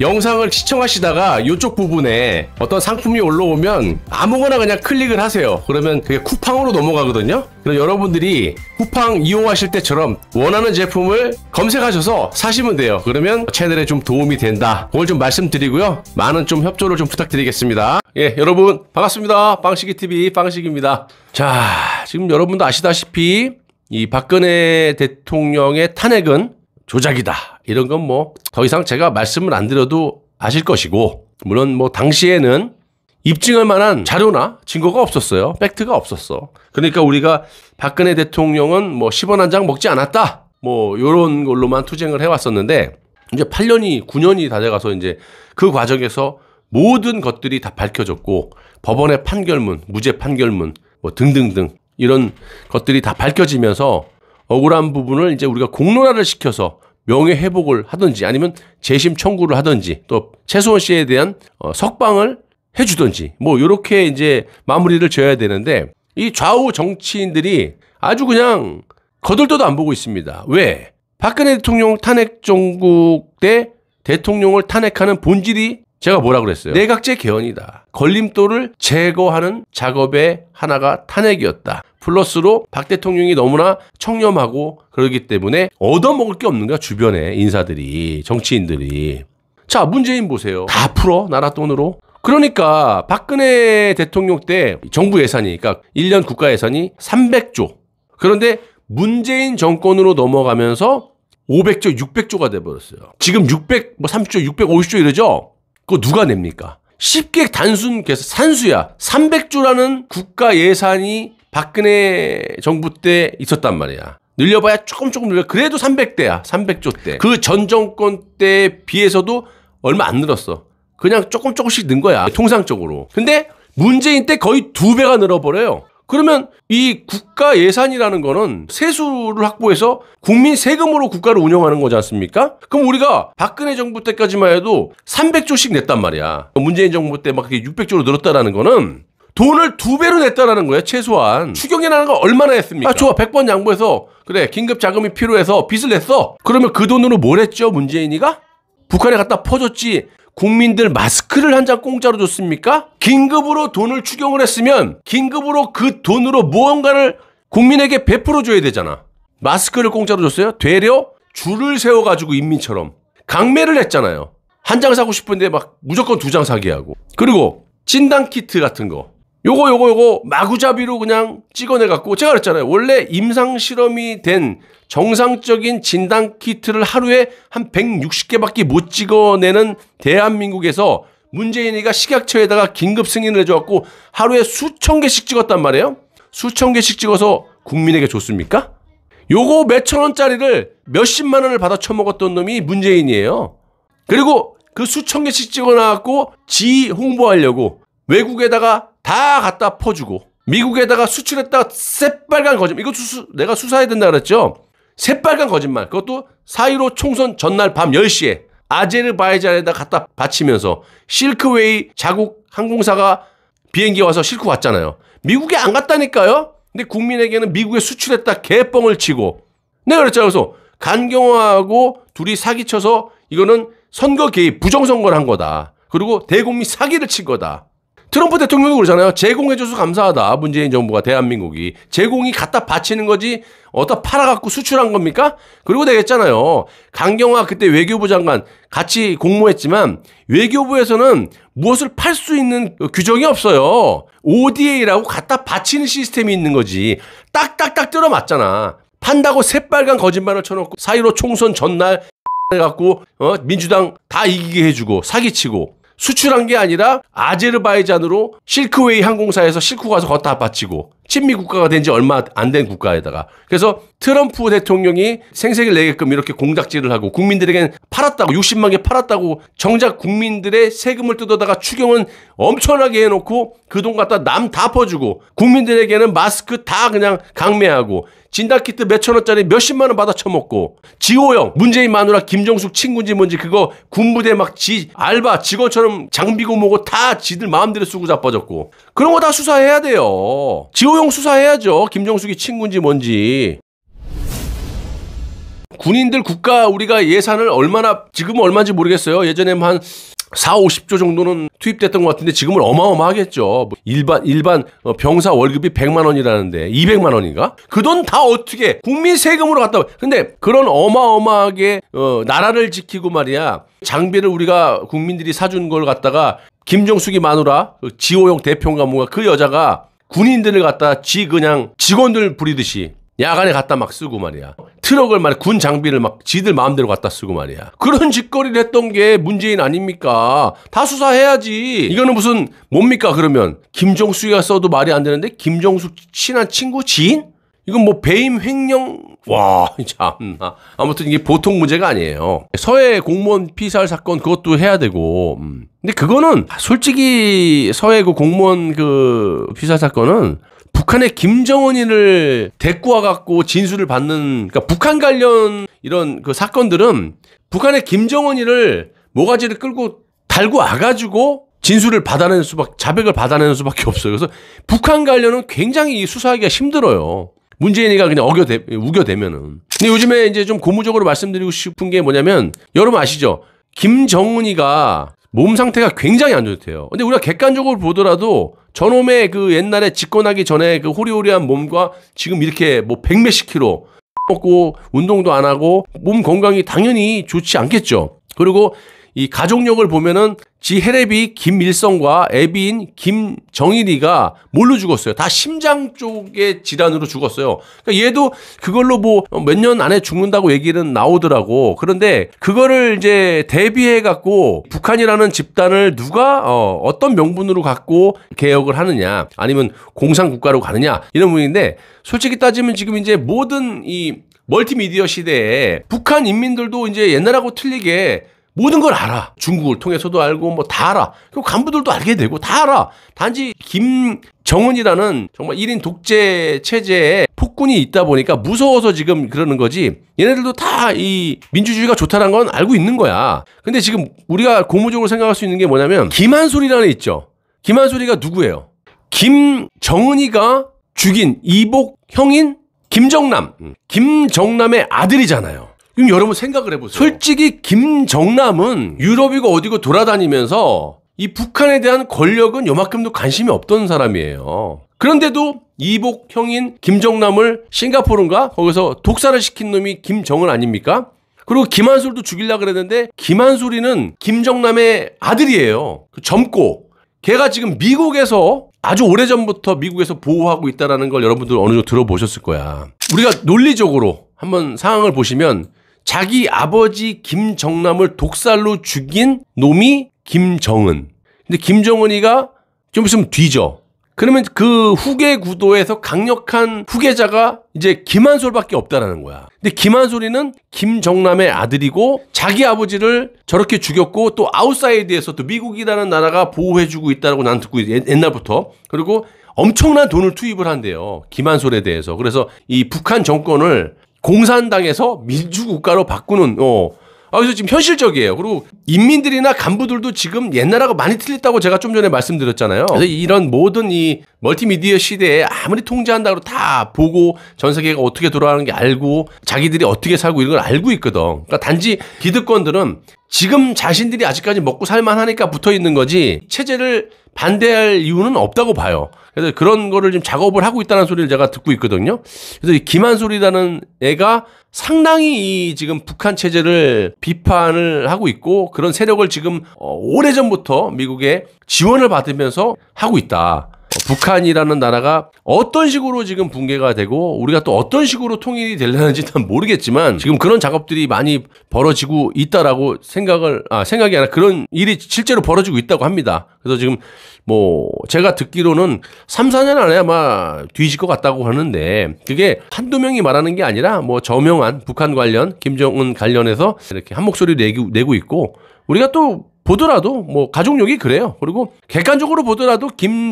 영상을 시청하시다가 이쪽 부분에 어떤 상품이 올라오면 아무거나 그냥 클릭을 하세요. 그러면 그게 쿠팡으로 넘어가거든요. 그럼 여러분들이 쿠팡 이용하실 때처럼 원하는 제품을 검색하셔서 사시면 돼요. 그러면 채널에 좀 도움이 된다. 그걸 좀 말씀드리고요. 많은 좀 협조를 좀 부탁드리겠습니다. 예, 여러분 반갑습니다. 빵식이TV 빵식입니다. 자, 지금 여러분도 아시다시피 이 박근혜 대통령의 탄핵은 조작이다. 이런 건 뭐 더 이상 제가 말씀을 안 드려도 아실 것이고, 물론 뭐 당시에는 입증할 만한 자료나 증거가 없었어요. 팩트가 없었어. 그러니까 우리가 박근혜 대통령은 뭐 10원 한 장 먹지 않았다. 뭐 요런 걸로만 투쟁을 해왔었는데, 이제 8년이 9년이 다 돼가서 이제 그 과정에서 모든 것들이 다 밝혀졌고, 법원의 판결문, 무죄 판결문 뭐 등등등 이런 것들이 다 밝혀지면서 억울한 부분을 이제 우리가 공론화를 시켜서 명예회복을 하든지 아니면 재심 청구를 하든지 또 최수원 씨에 대한 석방을 해주든지 뭐 이렇게 이제 마무리를 지어야 되는데, 이 좌우 정치인들이 아주 그냥 거들떠도 안 보고 있습니다. 왜? 박근혜 대통령 탄핵 정국 때 대통령을 탄핵하는 본질이 제가 뭐라 그랬어요? 내각제 개헌이다. 걸림돌을 제거하는 작업의 하나가 탄핵이었다. 플러스로 박 대통령이 너무나 청렴하고 그러기 때문에 얻어먹을 게 없는 거야. 주변에 인사들이, 정치인들이. 자, 문재인 보세요. 다 풀어, 나라 돈으로. 그러니까 박근혜 대통령 때 정부 예산이, 그러니까 1년 국가 예산이 300조. 그런데 문재인 정권으로 넘어가면서 500조, 600조가 돼버렸어요. 지금 630조, 650조 이러죠? 그거 누가 냅니까? 쉽게 단순 계산, 산수야. 300조라는 국가 예산이 박근혜 정부 때 있었단 말이야. 늘려봐야 조금 늘려. 그래도 300대야. 300조 때. 그 전 정권 때 비해서도 얼마 안 늘었어. 그냥 조금씩 는 거야. 통상적으로. 근데 문재인 때 거의 2배가 늘어버려요. 그러면 이 국가 예산이라는 거는 세수를 확보해서 국민 세금으로 국가를 운영하는 거지 않습니까? 그럼 우리가 박근혜 정부 때까지만 해도 300조씩 냈단 말이야. 문재인 정부 때 막 600조로 늘었다라는 거는 돈을 2배로 냈다라는 거야, 최소한. 추경이라는 거 얼마나 했습니까? 아, 좋아. 100번 양보해서, 그래, 긴급 자금이 필요해서 빚을 냈어. 그러면 그 돈으로 뭘 했죠, 문재인이가? 북한에 갖다 퍼줬지. 국민들 마스크를 한 장 공짜로 줬습니까? 긴급으로 돈을 추경을 했으면 긴급으로 그 돈으로 무언가를 국민에게 베풀어줘야 되잖아. 마스크를 공짜로 줬어요? 되려 줄을 세워가지고 인민처럼 강매를 했잖아요. 한 장 사고 싶은데 막 무조건 2장 사게 하고. 그리고 진단키트 같은 거 요거 마구잡이로 그냥 찍어내갖고, 제가 그랬잖아요. 원래 임상실험이 된 정상적인 진단키트를 하루에 한 160개밖에 못 찍어내는 대한민국에서 문재인이가 식약처에다가 긴급 승인을 해줘갖고 하루에 수천 개씩 찍었단 말이에요. 수천 개씩 찍어서 국민에게 줬습니까? 요거 몇천 원짜리를 몇십만 원을 받아 처먹었던 놈이 문재인이에요. 그리고 그 수천 개씩 찍어놔갖고 지 홍보하려고 외국에다가 다 갖다 퍼주고, 미국에다가 수출했다가 새빨간 거짓말. 이거 내가 수사해야 된다 그랬죠? 새빨간 거짓말. 그것도 4.15 총선 전날 밤 10시에 아제르바이잔에다 갖다 바치면서 실크웨이 자국 항공사가 비행기 와서 싣고 갔잖아요. 미국에 안 갔다니까요? 근데 국민에게는 미국에 수출했다 개뻥을 치고. 내가 그랬잖아요. 그래서 간경화하고 둘이 사기쳐서 이거는 선거 개입, 부정선거를 한 거다. 그리고 대국민 사기를 친 거다. 트럼프 대통령도 그러잖아요. 제공해줘서 감사하다. 문재인 정부가, 대한민국이. 제공이 갖다 바치는 거지 어디다 팔아갖고 수출한 겁니까? 그리고 내가 했잖아요. 강경화 그때 외교부 장관 같이 공모했지만 외교부에서는 무엇을 팔 수 있는 규정이 없어요. ODA라고 갖다 바치는 시스템이 있는 거지. 딱딱딱 때려 맞잖아. 판다고 새빨간 거짓말을 쳐놓고 4.15 총선 전날 해갖고 민주당 다 이기게 해주고 사기치고. 수출한 게 아니라 아제르바이잔으로 실크웨이 항공사에서 싣고 가서 걷다 바치고, 친미 국가가 된 지 얼마 안 된 국가에다가. 그래서 트럼프 대통령이 생색을 내게끔 이렇게 공작질을 하고 국민들에게는 팔았다고, 60만 개 팔았다고, 정작 국민들의 세금을 뜯어다가 추경은 엄청나게 해놓고 그 돈 갖다 남 다 퍼주고, 국민들에게는 마스크 다 그냥 강매하고, 진단키트 몇천 원짜리 몇십만 원 받아 처먹고, 지호영, 문재인 마누라 김정숙 친구인지 뭔지 그거 군부대 막 알바 직원처럼 장비고 뭐고 다 지들 마음대로 쓰고 자빠졌고, 그런 거 다 수사해야 돼요. 지호영 수사해야죠. 김정숙이 친구인지 뭔지. 군인들 국가 우리가 예산을 얼마나 지금은 얼마인지 모르겠어요. 예전에 한 4, 50조 정도는 투입됐던 것 같은데 지금은 어마어마하겠죠. 뭐 일반 병사 월급이 100만 원이라는데 200만 원인가? 그 돈 다 어떻게 국민 세금으로 갖다. 근데 그런 어마어마하게 나라를 지키고 말이야. 장비를 우리가 국민들이 사준 걸 갖다가 김정숙이 마누라 지호영 대표인가 뭔가 그 여자가 군인들을 갖다 그냥 직원들 부리듯이 야간에 갖다 막 쓰고 말이야. 트럭을 말이야. 군 장비를 막 지들 마음대로 갖다 쓰고 말이야. 그런 짓거리를 했던 게 문재인 아닙니까? 다 수사해야지. 이거는 무슨 뭡니까 그러면? 김정숙이가 써도 말이 안 되는데 김정숙 친한 친구 지인? 이건 뭐 배임 횡령? 와 참나. 아무튼 이게 보통 문제가 아니에요. 서해 공무원 피살 사건 그것도 해야 되고. 근데 그거는 솔직히 서해 그 공무원 그 피살 사건은 북한의 김정은이를 데리고 와갖고 진술을 받는, 그러니까 북한 관련 이런 그 사건들은 북한의 김정은이를 모가지를 끌고 달고 와가지고 진술을 받아내는 자백을 받아내는 수밖에 없어요. 그래서 북한 관련은 굉장히 수사하기가 힘들어요. 문재인이가 그냥 우겨대면은. 근데 요즘에 이제 좀 고무적으로 말씀드리고 싶은 게 뭐냐면, 여러분 아시죠? 김정은이가 몸 상태가 굉장히 안 좋대요. 근데 우리가 객관적으로 보더라도 저놈의 그 옛날에 집권하기 전에 그 호리호리한 몸과 지금 이렇게 뭐 100몇십 킬로 먹고 운동도 안 하고 몸 건강이 당연히 좋지 않겠죠. 그리고 이 가족력을 보면은 지 혜랩이 김일성과 애비인 김정일이가 뭘로 죽었어요? 다 심장 쪽의 질환으로 죽었어요. 그러니까 얘도 그걸로 뭐 몇 년 안에 죽는다고 얘기는 나오더라고. 그런데 그거를 이제 대비해 갖고 북한이라는 집단을 누가 어떤 명분으로 갖고 개혁을 하느냐, 아니면 공산국가로 가느냐, 이런 부분인데, 솔직히 따지면 지금 이제 모든 이 멀티미디어 시대에 북한 인민들도 이제 옛날하고 틀리게 모든 걸 알아. 중국을 통해서도 알고 뭐 다 알아. 그리고 간부들도 알게 되고 다 알아. 단지 김정은이라는 정말 1인 독재 체제에 폭군이 있다 보니까 무서워서 지금 그러는 거지. 얘네들도 다 이 민주주의가 좋다는 건 알고 있는 거야. 근데 지금 우리가 고무적으로 생각할 수 있는 게 뭐냐면, 김한솔이라는 애 있죠. 김한솔이가 누구예요? 김정은이가 죽인 이복 형인 김정남. 김정남의 아들이잖아요. 그럼 여러분 생각을 해보세요. 솔직히 김정남은 유럽이고 어디고 돌아다니면서 이 북한에 대한 권력은 요만큼도 관심이 없던 사람이에요. 그런데도 이복 형인 김정남을 싱가포르인가 거기서 독살을 시킨 놈이 김정은 아닙니까? 그리고 김한솔도 죽이려고 그랬는데 김한솔이는 김정남의 아들이에요. 젊고 걔가 지금 미국에서 아주 오래전부터 미국에서 보호하고 있다는 걸 여러분들 어느 정도 들어보셨을 거야. 우리가 논리적으로 한번 상황을 보시면, 자기 아버지 김정남을 독살로 죽인 놈이 김정은. 근데 김정은이가 좀 있으면 뒤져. 그러면 그 후계 구도에서 강력한 후계자가 이제 김한솔밖에 없다라는 거야. 근데 김한솔이는 김정남의 아들이고 자기 아버지를 저렇게 죽였고 또 아웃사이드에서 또 미국이라는 나라가 보호해주고 있다고 난 듣고 옛날부터. 그리고 엄청난 돈을 투입을 한대요. 김한솔에 대해서. 그래서 이 북한 정권을 공산당에서 민주국가로 바꾸는, 그래서 지금 현실적이에요. 그리고 인민들이나 간부들도 지금 옛날하고 많이 틀렸다고 제가 좀 전에 말씀드렸잖아요. 그래서 이런 모든 이 멀티미디어 시대에 아무리 통제한다고 다 보고 전 세계가 어떻게 돌아가는 게 알고 자기들이 어떻게 살고 이런 걸 알고 있거든. 그러니까 단지 기득권들은 지금 자신들이 아직까지 먹고 살만하니까 붙어 있는 거지 체제를 반대할 이유는 없다고 봐요. 그래서 그런 거를 지금 작업을 하고 있다는 소리를 제가 듣고 있거든요. 그래서 이 김한솔이라는 애가 상당히 이 지금 북한 체제를 비판을 하고 있고 그런 세력을 지금 오래전부터 미국에 지원을 받으면서 하고 있다. 북한이라는 나라가 어떤 식으로 지금 붕괴가 되고 우리가 또 어떤 식으로 통일이 되려는지 난 모르겠지만 지금 그런 작업들이 많이 벌어지고 있다라고 생각이 아니라 그런 일이 실제로 벌어지고 있다고 합니다. 그래서 지금 뭐 제가 듣기로는 3, 4년 안에 아마 뒤질 것 같다고 하는데 그게 한두 명이 말하는 게 아니라 뭐 저명한 북한 관련, 김정은 관련해서 이렇게 한 목소리 내고 있고 우리가 또 보더라도 뭐 가족력이 그래요. 그리고 객관적으로 보더라도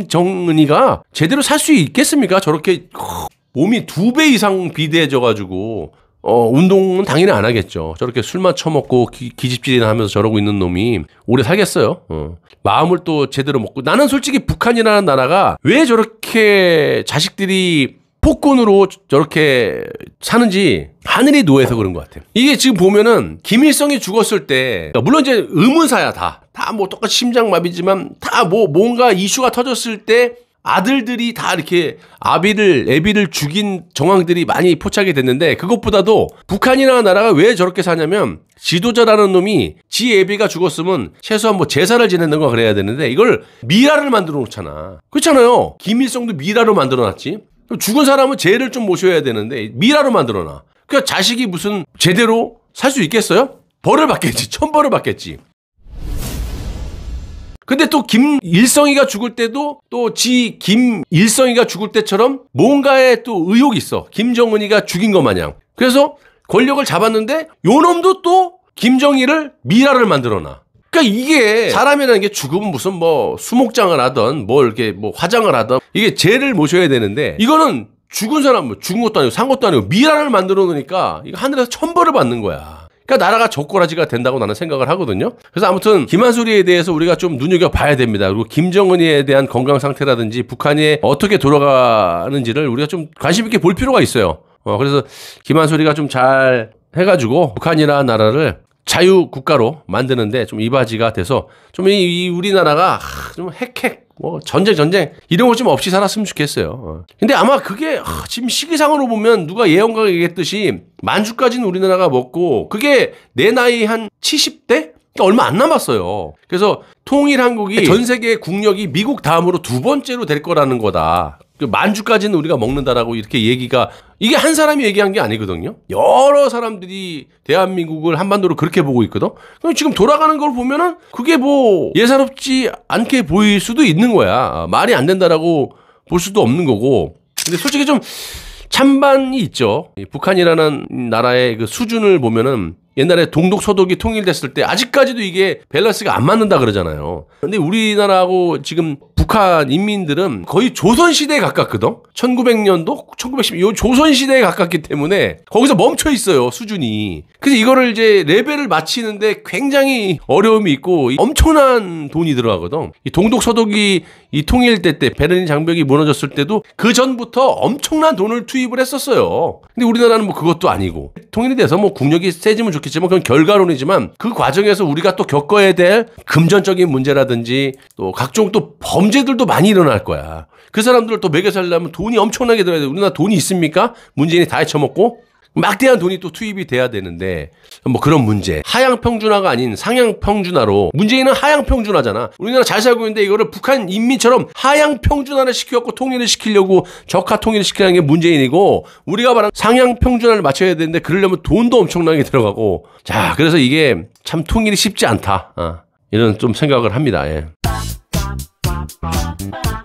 김정은이가 제대로 살 수 있겠습니까? 저렇게 몸이 2배 이상 비대해져가지고 운동은 당연히 안 하겠죠. 저렇게 술만 처먹고 기집질이나 하면서 저러고 있는 놈이 오래 살겠어요. 마음을 또 제대로 먹고. 나는 솔직히 북한이라는 나라가 왜 저렇게 자식들이 폭군으로 저렇게 사는지 하늘이 노해서 그런 것 같아요. 이게 지금 보면은 김일성이 죽었을 때 물론 이제 의문사야 다 뭐 똑같이 심장마비지만 다 뭐 뭔가 이슈가 터졌을 때 아들들이 다 이렇게 애비를 죽인 정황들이 많이 포착이 됐는데 그것보다도 북한이라는 나라가 왜 저렇게 사냐면 지도자라는 놈이 지 애비가 죽었으면 최소한 뭐 제사를 지낸다거나 그래야 되는데 이걸 미라를 만들어 놓잖아. 그렇잖아요. 김일성도 미라로 만들어 놨지. 죽은 사람은 죄를 좀 모셔야 되는데 미라로 만들어 놔. 그러니까 자식이 무슨 제대로 살 수 있겠어요? 벌을 받겠지. 천벌을 받겠지. 근데 또 김일성이가 죽을 때도 또 김일성이가 죽을 때처럼 뭔가에 또 의혹이 있어. 김정은이가 죽인 것 마냥. 그래서 권력을 잡았는데 요놈도 또 김정일을 미라를 만들어놔. 그러니까 이게 사람이라는 게 죽으면 무슨 뭐 수목장을 하든 뭐 이렇게 뭐 화장을 하든 이게 죄를 모셔야 되는데 이거는 죽은 사람 뭐 죽은 것도 아니고 산 것도 아니고 미라를 만들어 놓으니까 이거 하늘에서 천벌을 받는 거야. 그러니까 나라가 젓가락지가 된다고 나는 생각을 하거든요. 그래서 아무튼 김한솔이에 대해서 우리가 좀 눈여겨봐야 됩니다. 그리고 김정은이에 대한 건강 상태라든지 북한이 어떻게 돌아가는지를 우리가 좀 관심 있게 볼 필요가 있어요. 그래서 김한솔이가 좀 잘 해가지고 북한이라는 나라를 자유국가로 만드는데 좀 이바지가 돼서 좀 이 우리나라가 좀 뭐 전쟁 이런 거 좀 없이 살았으면 좋겠어요. 근데 아마 그게 지금 시기상으로 보면 누가 예언가 얘기했듯이 만주까지는 우리나라가 먹고 그게 내 나이 한 70대? 얼마 안 남았어요. 그래서 통일한국이 전 세계 국력이 미국 다음으로 두 번째로 될 거라는 거다. 만주까지는 우리가 먹는다라고 이렇게 얘기가 이게 한 사람이 얘기한 게 아니거든요. 여러 사람들이 대한민국을 한반도로 그렇게 보고 있거든. 그럼 지금 돌아가는 걸 보면은 그게 뭐 예사롭지 않게 보일 수도 있는 거야. 말이 안 된다라고 볼 수도 없는 거고. 근데 솔직히 좀 찬반이 있죠. 북한이라는 나라의 그 수준을 보면은 옛날에 동독 서독이 통일됐을 때 아직까지도 이게 밸런스가 안 맞는다 그러잖아요. 근데 우리나라하고 지금 북한 인민들은 거의 조선시대에 가깝거든. 1900년도, 1910, 요 조선시대에 가깝기 때문에 거기서 멈춰 있어요, 수준이. 그래서 이거를 이제 레벨을 맞추는데 굉장히 어려움이 있고 엄청난 돈이 들어가거든. 이 동독 서독이 이 통일될 때 베를린 장벽이 무너졌을 때도 그 전부터 엄청난 돈을 투입을 했었어요. 근데 우리나라는 뭐 그것도 아니고 통일이 돼서 뭐 국력이 세지면 좋겠지만 그건 결과론이지만 그 과정에서 우리가 또 겪어야 될 금전적인 문제라든지 또 각종 또 범죄들도 많이 일어날 거야. 그 사람들을 또 먹여 살려면 돈이 엄청나게 들어야 돼. 우리나라 돈이 있습니까? 문재인이 다 헤쳐먹고 막대한 돈이 또 투입이 돼야 되는데 뭐 그런 문제. 하향평준화가 아닌 상향평준화로 문재인은 하향평준화잖아. 우리나라 잘 살고 있는데 이거를 북한 인민처럼 하향평준화를 시켜갖고 통일을 시키려고 적화 통일을 시키는 게 문재인이고 우리가 말하는 상향평준화를 맞춰야 되는데 그러려면 돈도 엄청나게 들어가고 자 그래서 이게 참 통일이 쉽지 않다. 이런 좀 생각을 합니다. 예.